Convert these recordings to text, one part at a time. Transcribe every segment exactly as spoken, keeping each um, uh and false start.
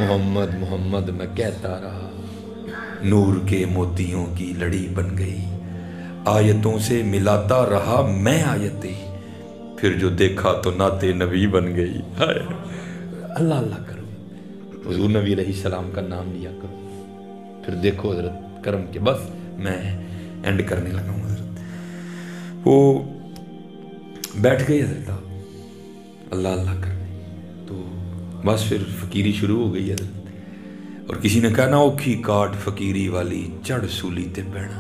محمد محمد میں کہتا رہا، نور کے موتیوں کی لڑی بن گئی، آیتوں سے ملاتا رہا میں آیتیں، پھر جو دیکھا تو نعت نبی بن گئی۔ اللہ اللہ کرو، حضور نبی علیہ السلام کا نام لیا کرو، پھر دیکھو حضرت کرم کے۔ بس میں اینڈ کرنے لگا ہوں حضرت۔ وہ بیٹھ گئی حضرت آپ اللہ اللہ کرنے، تو بس پھر فقیری شروع ہو گئی حضرت۔ اور کسی نے کہا نا اوکھی کاٹ فقیری والی چڑھ سولی تے بہنا،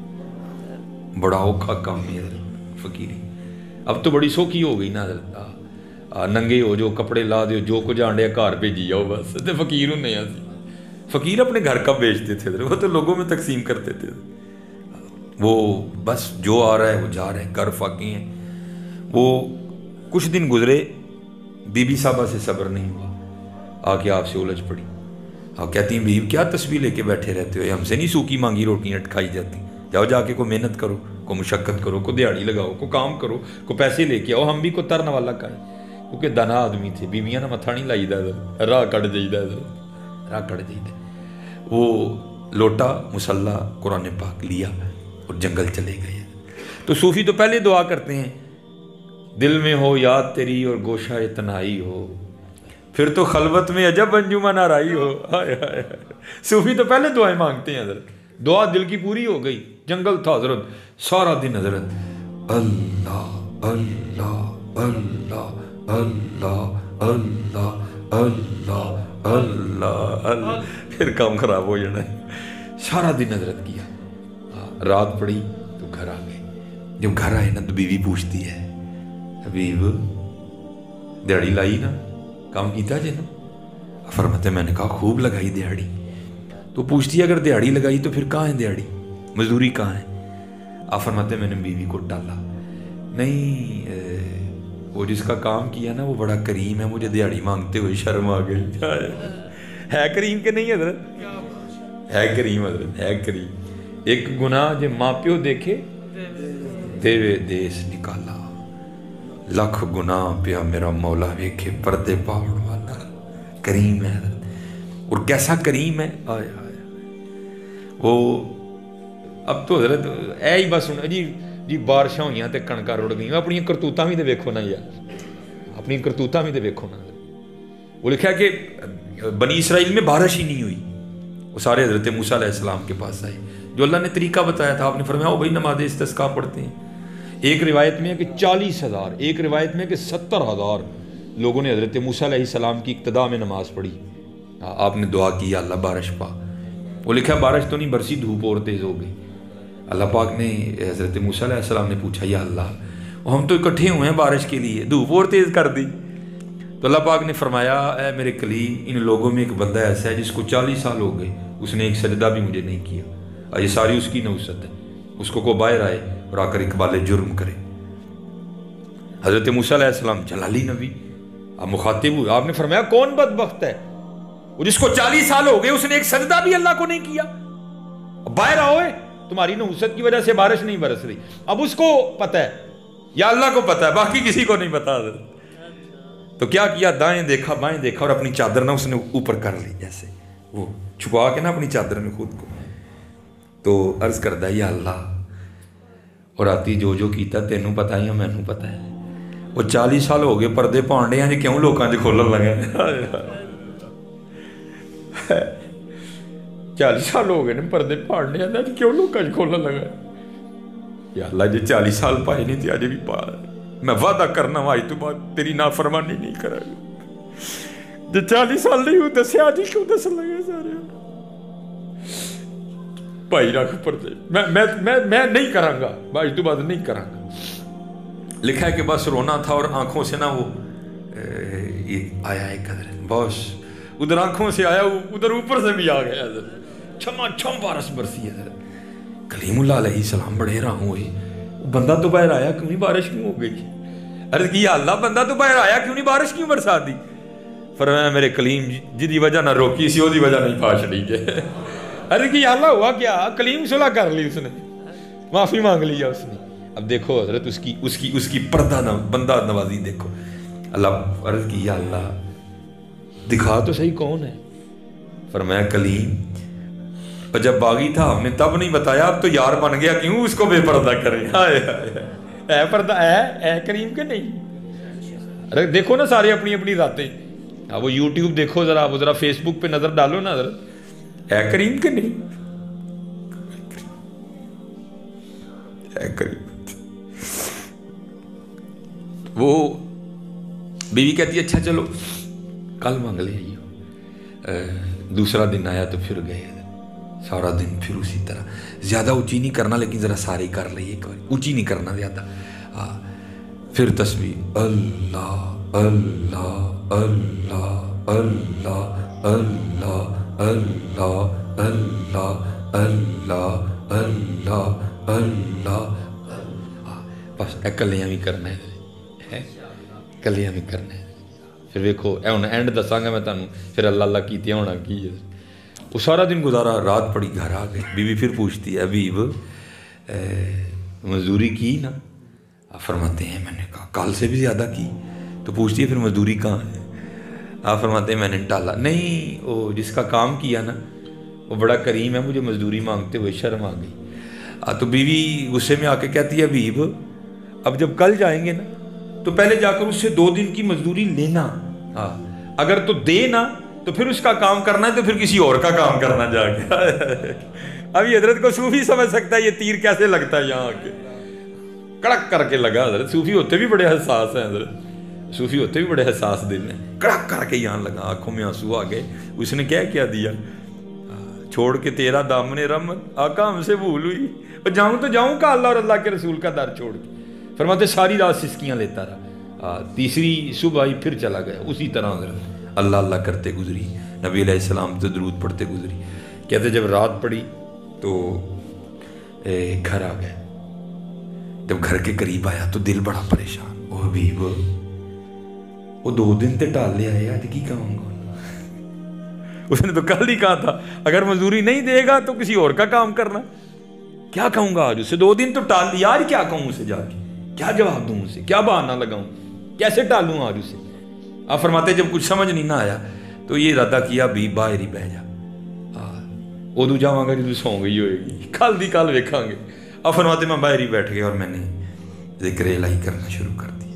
بڑا اوکھا کام ہے حضرت فقیری۔ اب تو بڑی سوکھی ہو گئی نا حضرت، ننگے ہو جو کپڑے لا دیو جو کچھ آنڈے گھر بھیجی جاؤ بس، تے فقیر ہونے سی۔ فقیر اپنے گھر کا بیچتے تھے وہ تو لوگوں میں تقسیم کرتے تھے، وہ بس جو آ رہا ہے وہ جا رہا ہے، گھر فاقی ہیں۔ وہ کچھ دن گزرے، بی بی صاحبہ سے صبر نہیں ہوا، آ کے آپ سے الجھ پڑی۔ آپ کہتی ہیں بیوی کیا تسبیح لے کے بیٹھے رہتے ہو، ہم سے نہیں سوکھی مانگی روٹیاں کھائی جاتی، جاؤ جا کے کوئی محنت کرو، کوئی مشقت کرو، کوئی دیہڑی لگاؤ، کوئی کام کرو، کوئی پیسے لے کے آؤ، ہم بھی کوئی ترن والا کھائیں۔ کیونکہ دانا آدمی تھے، بیویاں نہ متھا نہیں لائی دا، راہ کٹ جائی دا، راہ کٹ جائی دا۔ وہ لوٹا مصلی قرآن پاک لیا اور جنگل چلے گئے۔ تو صوفی تو پہلے دعا کرتے ہیں دل میں ہو یاد تیری اور گوشہ تنہائی ہو، پھر تو خلوت میں عجب انجمن آرائی ہو۔ ہائے ہائے، صوفی تو پہلے دعائیں مانگتے ہیں حضرت۔ دعا دل کی پوری ہو گئی، جنگل تھا حضرت، سارا دن حضرت اللہ اللہ اللہ اللہ اللہ اللہ اللہ اللہ، پھر کام خراب ہو جانا ہے۔ سارا دن حضرت کیا، رات پڑی تو گھر آ گئے۔ جب گھر آئے نا تو بیوی پوچھتی ہے حبیب دیہڑی لائی نا، کام کیتا جے نا؟ فرماتے میں نے کہا خوب لگائی دیہڑی۔ تو پوچھتی ہے اگر دیہڑی لگائی تو پھر کہاں ہے دیہڑی، مزدوری کہاں ہے؟ آپ فرماتے میں نے بیوی کو ٹالا، نہیں وہ جس کا کام کیا نا وہ بڑا کریم ہے، مجھے دیہڑی مانگتے ہوئے شرم آ گئی۔ ہے کریم کہ نہیں حضرت؟ ہے کریم حضرت، ہے کریم۔ ایک گناہ جو ماں پیو دیکھے دیوے دیس نکالا، لکھ گناہ پیا میرا مولا ویکھے پردے پاؤڑ والا۔ کریم ہے حضرت، اور کیسا کریم ہے، آئے آئے۔ وہ اب تو حضرت اے ہی بس ہوں جی جی بارشاں ہوئیاں تے کਣکاں رڑ گئیں، اپنی کرتوتاں بھی تے ویکھو نا یار، اپنی کرتوتاں بھی تے ویکھو نا۔ وہ لکھا کہ بنی اسرائیل میں بارش ہی نہیں ہوئی، وہ سارے حضرت موسیٰ علیہ السلام کے پاس آئے، جو اللہ نے طریقہ بتایا تھا، آپ نے فرمایا او بھائی نماز استسقاء پڑھتے ہیں۔ ایک روایت میں ہے کہ چالیس ہزار، ایک روایت میں ہے کہ ستر ہزار لوگوں نے حضرت موسیٰ علیہ السلام کی اقتداء میں نماز پڑھی۔ آپ نے دعا کی اللہ بارش پا، وہ لکھا بارش تو نہیں برسی، دھوپ اور تیز ہو گئی۔ اللہ پاک نے حضرت موسیٰ علیہ السلام نے پوچھا یا اللہ ہم تو اکٹھے ہوئے ہیں بارش کے لیے، دھوپ اور تیز کر دی۔ تو اللہ پاک نے فرمایا اے میرے کلیم، ان لوگوں میں ایک بندہ ایسا ہے جس کو چالیس سال ہو گئے، اس نے ایک سجدہ بھی مجھے نہیں کیا، یہ ساری اس کی نحوست ہے، اس کو کو باہر آئے اور آ کر اقبال جرم کرے۔ حضرت موسیٰ علیہ السلام جلالی نبی، آپ مخاطب ہوئے، آپ نے فرمایا کون بدبخت ہے وہ جس کو چالیس سال ہو گئے اس نے ایک سجدہ بھی اللہ کو نہیں کیا، باہر آؤ، تمہاری نحوست کی وجہ سے بارش نہیں برس رہی۔ اب اس کو پتہ ہے یا اللہ کو پتہ ہے، باقی کسی کو نہیں پتا۔ تو کیا کیا، دائیں دیکھا بائیں دیکھا اور اپنی چادر نہ اس نے اوپر کر لی، جیسے وہ چھپا کے نا اپنی چادر میں خود کو، تو عرض کردہ یا اللہ اور آتی جو جو کیتا تینوں پتا ہی مینوں پتا ہے، وہ چالیس سال ہو گئے پردے پانڈے ہیں جی کیوں لوکاں چ کھولن لگے، چالیس سال ہو گئے نے پردے پانڈے ہیں جی کیوں لوکاں چ کھولن لگا۔ یا اللہ جی چالیس سال پائے نہیں تھے اج بھی پا، میں وعدہ کرنا وا اج تو بعد تیری نافرمانی نہیں کرا گا۔ جی چالیس سال نہیں ہو دسیا جی کیوں دسن لگے سارے بھائی رکھ پردے، میں میں میں میں نہیں کراں گا، باج تو بعد نہیں کراں گا۔ لکھا ہے کہ بس رونا تھا اور آنکھوں سے نا وہ آیا ہے قدر، بس ادھر آنکھوں سے آیا ادھر اوپر سے بھی آ گیا، چھما چھم بارش برسی ہے۔ کلیم اللہ علیہ السلام بڑے حیران ہوئے، بندہ تو باہر آیا کیوں نہیں، بارش کیوں ہو گئی؟ عرض کی یا اللہ بندہ تو باہر آیا کیوں نہیں، بارش کیوں برسا دی؟ فرمایا میرے کلیم جدی وجہ نہ روکی سی وہی وجہ نہیں پھاش لی گئے۔ عرض کی یا اللہ ہوا کیا؟ کلیم صلح کر لی، اس نے معافی مانگ لیا اس نے۔ اب دیکھو حضرت اس کی اس کی اس کی پردہ بندہ نوازی دیکھو۔ اللہ عرض کی یا اللہ دکھا تو صحیح کون ہے، فرمایا کلیم، اور جب باغی تھا ہم نے تب نہیں بتایا، اب تو یار بن گیا کیوں اس کو بے پردہ کریں؟ ہائے ہائے، اے پردہ اے اے کریم کے نہیں؟ ارے دیکھو نا سارے اپنی اپنی ذاتیں، اب وہ یوٹیوب دیکھو ذرا، وہ ذرا فیس بک پہ نظر ڈالو نا ذرا، اے کریم کے نہیں؟ اے کریم۔ وہ بیوی کہتی ہے اچھا چلو کل مانگ لے آئیو۔ دوسرا دن آیا تو پھر گئے، سارا دن پھر اسی طرح، زیادہ اونچی نہیں کرنا لیکن ذرا سارے کر لئیے، ایک بار اونچی نہیں کرنا زیادہ، ہاں پھر تسبیح اللہ اللہ اللہ اللہ اللہ اللہ اللہ اللہ اللہ اللہ، بس کلیاں بھی کرنا ہے، کلیاں بھی کرنا ہے۔ پھر ویکھو اے ہن اینڈ دساں گا میں تانوں، پھر اللہ اللہ کیتیا ہونا کی ہے۔ وہ سارا دن گزارا، رات پڑی گھر آ گئے، بیوی پھر پوچھتی ہے حبیب مزدوری کی نا؟ آپ فرماتے ہیں میں نے کہا کل سے بھی زیادہ کی، تو پوچھتی ہے پھر مزدوری کہاں ہے؟ آپ فرماتے ہیں میں نے ٹالا، نہیں وہ جس کا کام کیا نا وہ بڑا کریم ہے، مجھے مزدوری مانگتے ہوئے شرم آ گئی۔ تو بیوی غصے میں آ کے کہتی ہے حبیب اب جب کل جائیں گے نا تو پہلے جا کر اس سے دو دن کی مزدوری لینا، ہاں اگر تو دے نا تو پھر اس کا کام کرنا ہے، تو پھر کسی اور کا کام کرنا جا کے۔ اب یہ حضرت کو صوفی سمجھ سکتا ہے یہ تیر کیسے لگتا ہے، یہاں کے کڑک کر کے لگا۔ حضرت صوفی ہوتے بھی بڑے حساس ہیں، حضرت صوفی ہوتے بھی بڑے حساس دل ہیں، کڑک کر کے یہاں لگا، آنکھوں میں آنسو آ گئے۔ اس نے کیا کیا دیا، چھوڑ کے تیرا دامن رحمت آقا ہم سے بھول ہوئی، اور جاؤں تو جاؤں کا اللہ اور اللہ کے رسول کا در چھوڑ کے؟ فرماتے ساری رات سسکیاں لیتا رہا، تیسری صبح ہی پھر چلا گیا اسی طرح، حضرت اللہ اللہ کرتے گزری، نبی علیہ السلام تو درود پڑھتے گزری۔ کہتے جب رات پڑی تو گھر آ گئے، جب گھر کے قریب آیا تو دل بڑا پریشان، او حبیب وہ دو دن تے ٹال لے آئے، آج کی کہوں گا؟ اس نے تو کل ہی کہا تھا اگر مزدوری نہیں دے گا تو کسی اور کا کام کرنا، کیا کہوں گا آج اسے؟ دو دن تو ٹال دیا، آج کیا کہوں اسے؟ جا کے کیا جواب دوں اسے؟ کیا بہانہ لگاؤں؟ کیسے ٹالوں آج اسے؟ آپ فرماتے جب کچھ سمجھ نہیں نہ آیا تو یہ ارادہ کیا بھی باہر ہی بہ جا، ادو جاواں گا جدو سو گئی ہوئے گی، کل دی کل ویکھاں گے۔ آپ فرماتے میں باہر ہی بیٹھ گیا اور میں نے ذکر الہی کرنا شروع کر دیا۔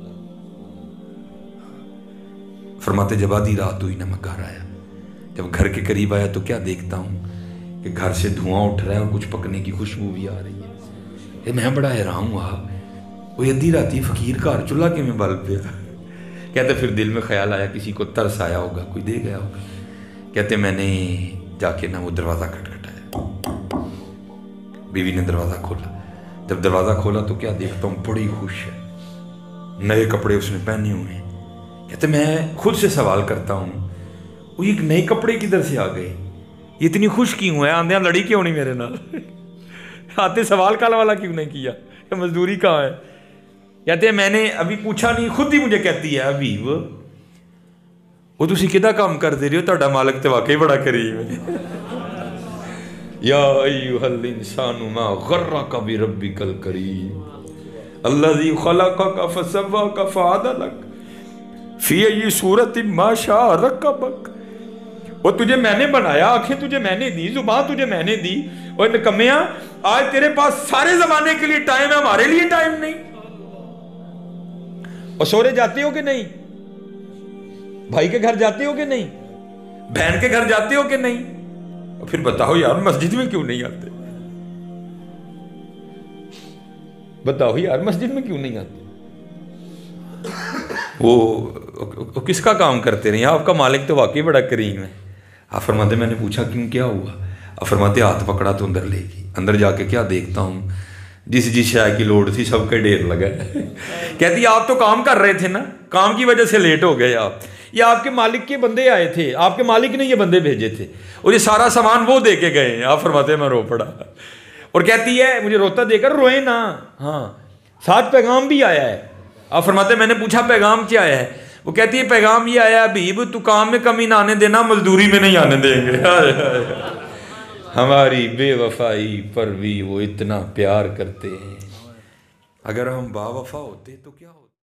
فرماتے جب آدھی رات ہوئی نا میں گھر آیا، جب گھر کے قریب آیا تو کیا دیکھتا ہوں کہ گھر سے دھواں اٹھ رہا ہے اور کچھ پکنے کی خوشبو بھی آ رہی ہے۔ میں بڑا حیران ہوا، وہ ادھی راتی فقیر گھر چولہا کے میں بل پیا۔ کہتے پھر دل میں خیال آیا کسی کو ترس آیا ہوگا، کوئی دے گیا ہوگا۔ کہتے میں نے جا کے نا وہ دروازہ کھٹکھٹایا، بیوی نے دروازہ کھولا، جب دروازہ کھولا تو کیا دیکھتا ہوں بڑی خوش ہے، نئے کپڑے اس نے پہنے ہوئے ہیں۔ کہتے میں خود سے سوال کرتا ہوں وہ ایک نئے کپڑے کدھر سے آ گئے، یہ اتنی خوش کیوں ہے؟ آندیاں لڑی کیوں نہیں میرے نال؟ آتے سوال کال والا کیوں نہیں کیا کہ مزدوری کہاں ہے؟ کہتے ہیں میں نے ابھی پوچھا نہیں، خود ہی مجھے کہتی ہے حبیب وہ تسی کدا کام کر دے رہے ہو، تہاڈا مالک تے واقعی بڑا کریم ہے۔ یا ایھا الانسان ما غرک بربک الکریم الذی خلقک فسواک فعدلک فی ای صورت ما شاء رکبک۔ وہ تجھے میں نے بنایا، آنکھیں تجھے میں نے دی، زبان تجھے میں نے دی، اور نکمیاں آج تیرے پاس سارے زمانے کے لیے ٹائم ہے، ہمارے لیے ٹائم نہیں۔ اور سورے جاتے ہو کہ نہیں؟ بھائی کے گھر جاتے ہو کہ نہیں؟ بہن کے گھر جاتے ہو کہ نہیں؟ اور پھر بتاؤ یار مسجد میں کیوں نہیں آتے؟ بتاؤ یار مسجد میں کیوں نہیں آتے؟ وہ کس کا کام کرتے رہے ہیں؟ آپ کا مالک تو واقعی بڑا کریم ہے۔ آپ فرماتے میں نے پوچھا کیوں، کیا ہوا؟ آپ فرماتے ہاتھ پکڑا تو اندر لے گئی، اندر جا کے کیا دیکھتا ہوں جس جس شے کی لوڑ تھی سب کے ڈھیر لگا ہے۔ کہتی آپ تو کام کر رہے تھے نا، کام کی وجہ سے لیٹ ہو گئے آپ، یہ آپ کے مالک کے بندے آئے تھے، آپ کے مالک نے یہ بندے بھیجے تھے اور یہ سارا سامان وہ دے کے گئے ہیں۔ آپ فرماتے میں رو پڑا، اور کہتی ہے مجھے روتا دے کر روئے نا، ہاں ساتھ پیغام بھی آیا ہے۔ آپ فرماتے میں نے پوچھا پیغام کیا آیا ہے؟ وہ کہتی ہے پیغام یہ آیا حبیب تو کام میں کمی نہ آنے دینا، مزدوری میں نہیں آنے دیں گے۔ ہماری بے وفائی پر بھی وہ اتنا پیار کرتے ہیں، اگر ہم با وفا ہوتے تو کیا ہوتا؟